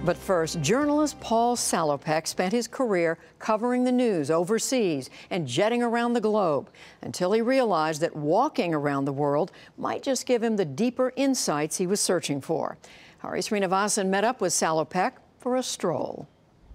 But first, journalist Paul Salopek spent his career covering the news overseas and jetting around the globe until he realized that walking around the world might just give him the deeper insights he was searching for. Sreenivasan met up with Salopek for a stroll.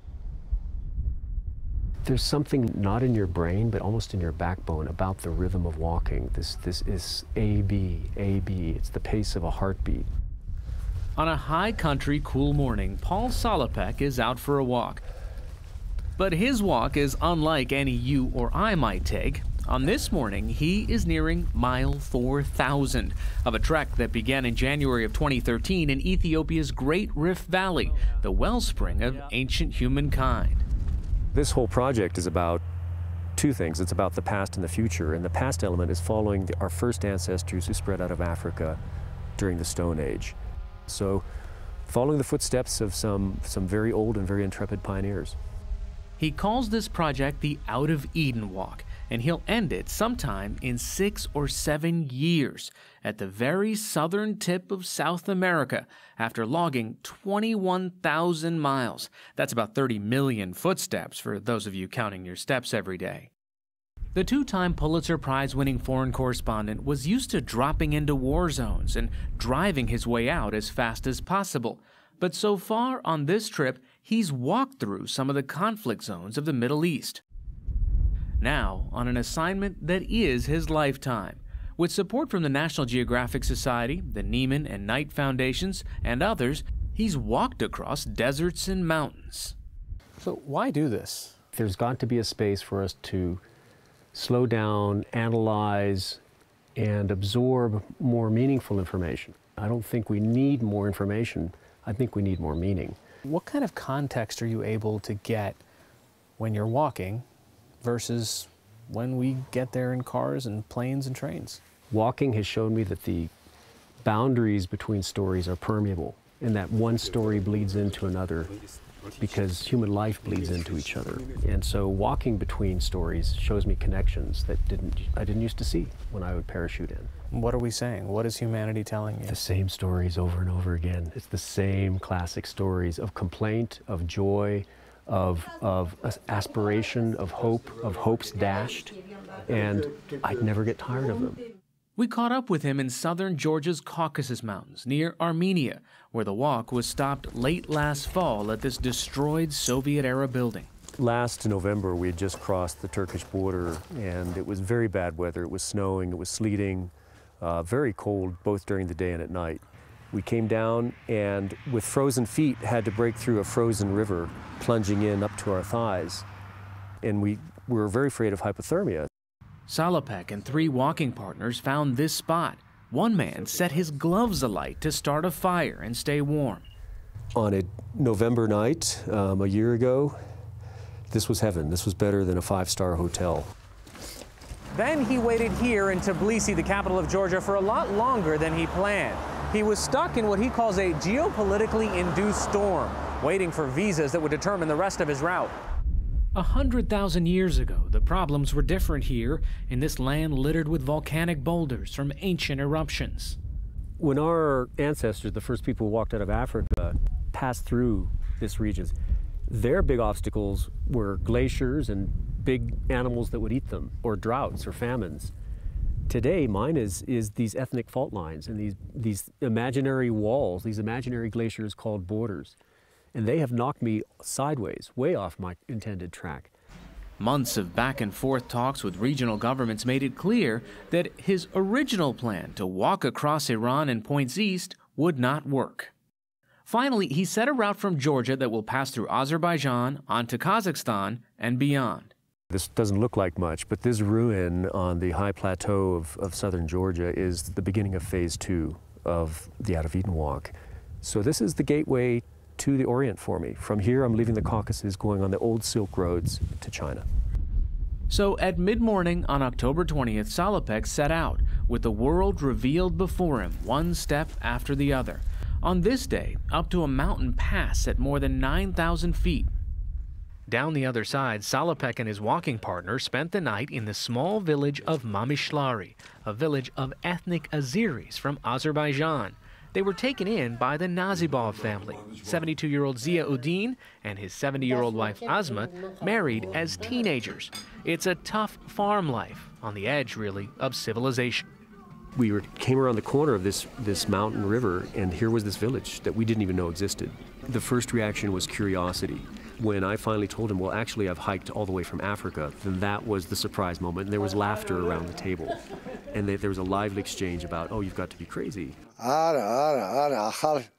There's something not in your brain, but almost in your backbone about the rhythm of walking. This is A-B, A-B. It's the pace of a heartbeat. On a high country, cool morning, Paul Salopek is out for a walk. But his walk is unlike any you or I might take. On this morning, he is nearing mile 4,000 of a trek that began in January of 2013 in Ethiopia's Great Rift Valley, the wellspring of ancient humankind. This whole project is about two things. It's about the past and the future, and the past element is following our first ancestors who spread out of Africa during the Stone Age. So, following the footsteps of some very old and very intrepid pioneers. He calls this project the Out of Eden Walk, and he'll end it sometime in 6 or 7 years at the very southern tip of South America after logging 21,000 miles. That's about 30 million footsteps for those of you counting your steps every day. The two-time Pulitzer Prize-winning foreign correspondent was used to dropping into war zones and driving his way out as fast as possible. But so far on this trip, he's walked through some of the conflict zones of the Middle East. Now, on an assignment that is his lifetime, with support from the National Geographic Society, the Nieman and Knight Foundations, and others, he's walked across deserts and mountains. So why do this? There's got to be a space for us to slow down, analyze, and absorb more meaningful information. I don't think we need more information. I think we need more meaning. What kind of context are you able to get when you're walking versus when we get there in cars and planes and trains? Walking has shown me that the boundaries between stories are permeable, and that one story bleeds into another because human life bleeds into each other. And so walking between stories shows me connections that I didn't used to see when I would parachute in. What are we saying? What is humanity telling you? The same stories over and over again. It's the same classic stories of complaint, of joy, of aspiration, of hope, of hopes dashed, and I'd never get tired of them. We caught up with him in southern Georgia's Caucasus Mountains, near Armenia, where the walk was stopped late last fall at this destroyed Soviet-era building. Last November, we had just crossed the Turkish border, and it was very bad weather. It was snowing, it was sleeting, very cold, both during the day and at night. We came down and, with frozen feet, had to break through a frozen river, plunging in up to our thighs. And we were very afraid of hypothermia. Salopek and 3 walking partners found this spot. One man set his gloves alight to start a fire and stay warm. On a November night, a year ago, this was heaven. This was better than a 5-star hotel. Then he waited here in Tbilisi, the capital of Georgia, for a lot longer than he planned. He was stuck in what he calls a geopolitically induced storm, waiting for visas that would determine the rest of his route. 100,000 years ago, the problems were different here in this land littered with volcanic boulders from ancient eruptions. When our ancestors, the first people who walked out of Africa, passed through this region, their big obstacles were glaciers and big animals that would eat them, or droughts or famines. Today, mine is these ethnic fault lines and these imaginary walls, these imaginary glaciers called borders. And they have knocked me sideways, way off my intended track. Months of back and forth talks with regional governments made it clear that his original plan to walk across Iran and points east would not work. Finally, he set a route from Georgia that will pass through Azerbaijan, onto Kazakhstan, and beyond. This doesn't look like much, but this ruin on the high plateau of southern Georgia is the beginning of phase 2 of the Out of Eden Walk. So this is the gateway to the Orient for me. From here, I'm leaving the Caucasus, going on the old Silk Roads to China. So at mid-morning on October 20th, Salopek set out, with the world revealed before him, one step after the other. On this day, up to a mountain pass at more than 9,000 feet. Down the other side, Salopek and his walking partner spent the night in the small village of Mamishlari, a village of ethnic Azeris from Azerbaijan. They were taken in by the Nazibov family. 72-year-old Ziauddin and his 70-year-old wife Asma married as teenagers. It's a tough farm life, on the edge, really, of civilization. We came around the corner of this mountain river, and here was this village that we didn't even know existed. The first reaction was curiosity. When I finally told him, well, actually, I've hiked all the way from Africa, then that was the surprise moment, and there was laughter around the table. And there was a lively exchange about, oh, you've got to be crazy. I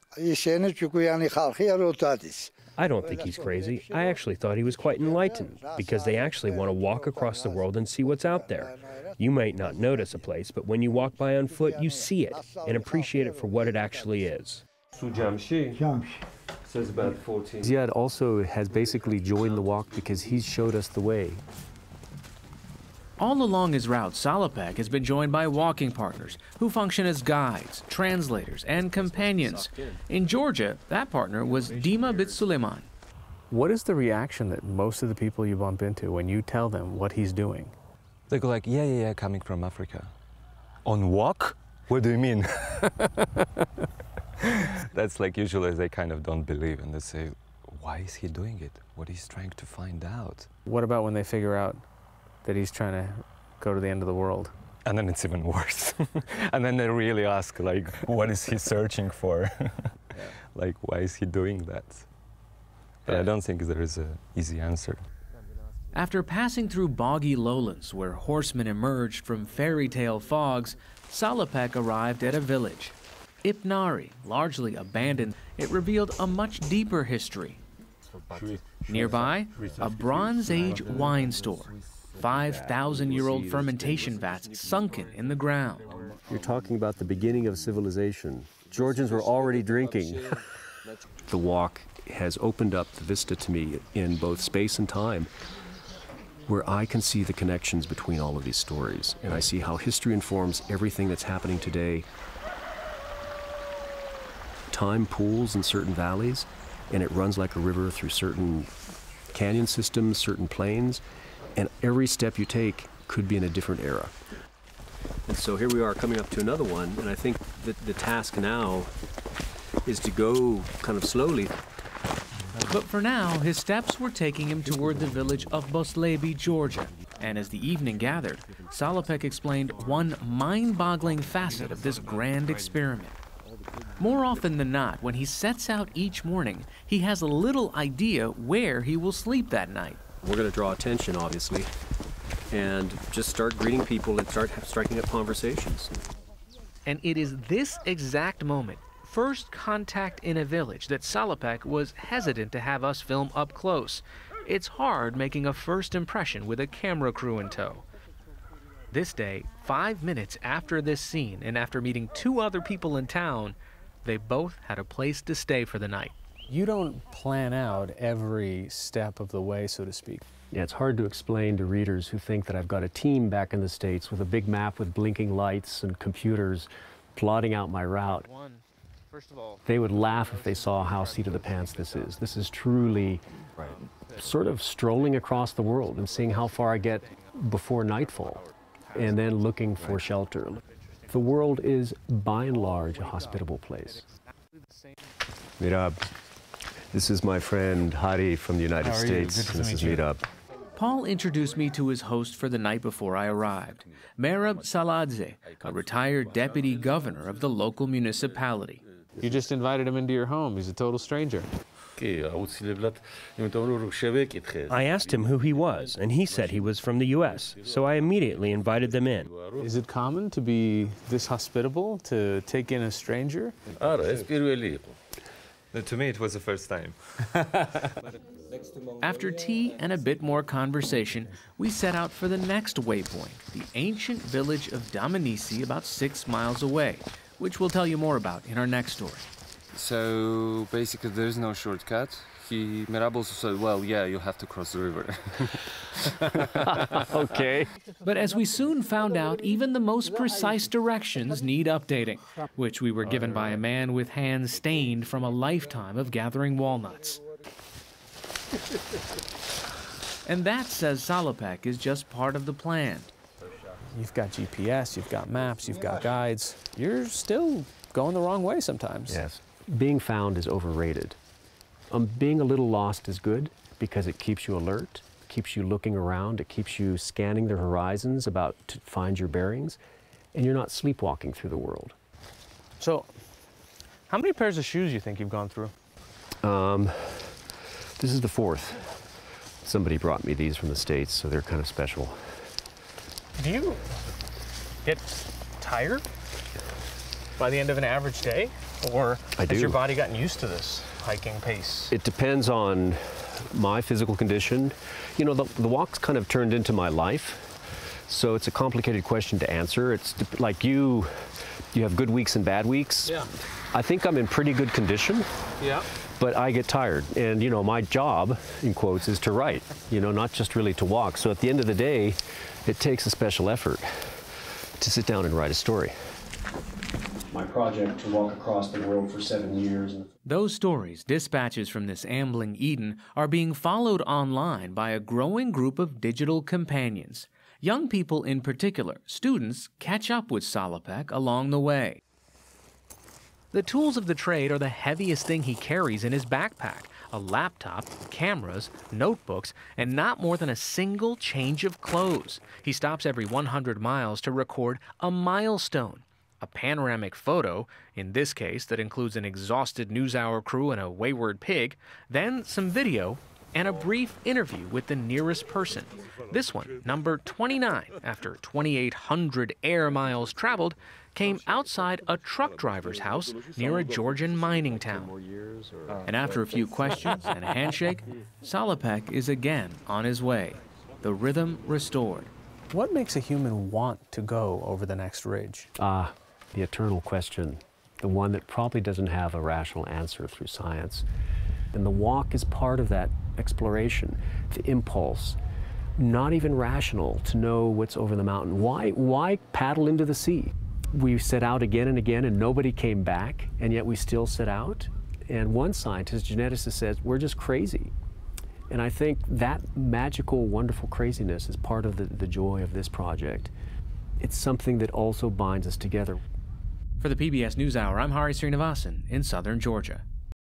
don't think he's crazy. I actually thought he was quite enlightened, because they actually want to walk across the world and see what's out there. You might not notice a place, but when you walk by on foot, you see it and appreciate it for what it actually is. Says about 14. Ziad also has basically joined the walk because he's showed us the way. All along his route, Salopek has been joined by walking partners who function as guides, translators, and companions. In Georgia, that partner was Dima Bit Suleiman. What is the reaction that most of the people you bump into when you tell them what he's doing? They go like, yeah, coming from Africa. On walk? What do you mean? That's like usually they kind of don't believe and they say, why is he doing it? What he's trying to find out? What about when they figure out that he's trying to go to the end of the world? And then it's even worse. And then they really ask, like, what is he searching for? Like, why is he doing that? But I don't think there is an easy answer. After passing through boggy lowlands where horsemen emerged from fairy tale fogs, Salopek arrived at a village. Ipnari, largely abandoned, it revealed a much deeper history. Nearby, a Bronze Age wine store, 5,000-year-old fermentation vats sunken in the ground. You're talking about the beginning of civilization. Georgians were already drinking. The walk has opened up the vista to me in both space and time, where I can see the connections between all of these stories, and I see how history informs everything that's happening today. Time pools in certain valleys, and it runs like a river through certain canyon systems, certain plains, and every step you take could be in a different era. And so here we are coming up to another one, and I think that the task now is to go kind of slowly. But for now, his steps were taking him toward the village of Boslebi, Georgia. And as the evening gathered, Salopek explained one mind-boggling facet of this grand experiment. More often than not, when he sets out each morning, he has a little idea where he will sleep that night. We're going to draw attention, obviously, and just start greeting people and start striking up conversations. And it is this exact moment, first contact in a village, that Salopek was hesitant to have us film up close. It's hard making a first impression with a camera crew in tow. This day, 5 minutes after this scene and after meeting 2 other people in town, they both had a place to stay for the night. You don't plan out every step of the way, so to speak. Yeah, it's hard to explain to readers who think that I've got a team back in the States with a big map with blinking lights and computers plotting out my route. They would laugh if they saw how seat of the pants this is. This is truly sort of strolling across the world and seeing how far I get before nightfall, and then looking for shelter. The world is, by and large, a hospitable place. Mirab, this is my friend Hari from the United States. This is Mirab. Paul introduced me to his host for the night before I arrived, Merab Saladze, a retired deputy governor of the local municipality. You just invited him into your home. He's a total stranger. I asked him who he was, and he said he was from the U.S., so I immediately invited them in. Is it common to be this hospitable, to take in a stranger? To me, it was the first time. After tea and a bit more conversation, we set out for the next waypoint, the ancient village of Dmanisi, about 6 miles away, which we'll tell you more about in our next story. So basically there's no shortcut. Merab also said, well, yeah, you have to cross the river. Okay. But as we soon found out, even the most precise directions need updating, which we were given by a man with hands stained from a lifetime of gathering walnuts. And that, says Salopek, is just part of the plan. You've got GPS, you've got maps, you've got guides. You're still going the wrong way sometimes. Yes. Being found is overrated. Being a little lost is good because it keeps you alert, keeps you looking around, it keeps you scanning the horizons about to find your bearings, and you're not sleepwalking through the world. So, how many pairs of shoes do you think you've gone through? This is the fourth. Somebody brought me these from the States, so they're kind of special. Do you get tired by the end of an average day? Or has your body gotten used to this hiking pace? It depends on my physical condition. You know, the walk's kind of turned into my life, so it's a complicated question to answer. It's like you have good weeks and bad weeks. Yeah. I think I'm in pretty good condition. Yeah. But I get tired, and you know, my job, in quotes, is to write, you know, not just really to walk. So at the end of the day, it takes a special effort to sit down and write a story. My project to walk across the world for 7 years. Those stories, dispatches from this ambling Eden, are being followed online by a growing group of digital companions. Young people in particular, students, catch up with Salopek along the way. The tools of the trade are the heaviest thing he carries in his backpack: a laptop, cameras, notebooks, and not more than a single change of clothes. He stops every 100 miles to record a milestone. A panoramic photo, in this case that includes an exhausted NewsHour crew and a wayward pig, then some video, and a brief interview with the nearest person. This one, number 29, after 2,800 air miles traveled, came outside a truck driver's house near a Georgian mining town. And after a few questions and a handshake, Salopek is again on his way, the rhythm restored. What makes a human want to go over the next ridge? The eternal question, the one that probably doesn't have a rational answer through science. And the walk is part of that exploration, the impulse, not even rational to know what's over the mountain. Why paddle into the sea? We set out again and again and nobody came back, and yet we still set out. And one scientist, geneticist, says, we're just crazy. And I think that magical, wonderful craziness is part of the joy of this project. It's something that also binds us together. For the PBS NewsHour, I'm Sreenivasan in southern Georgia.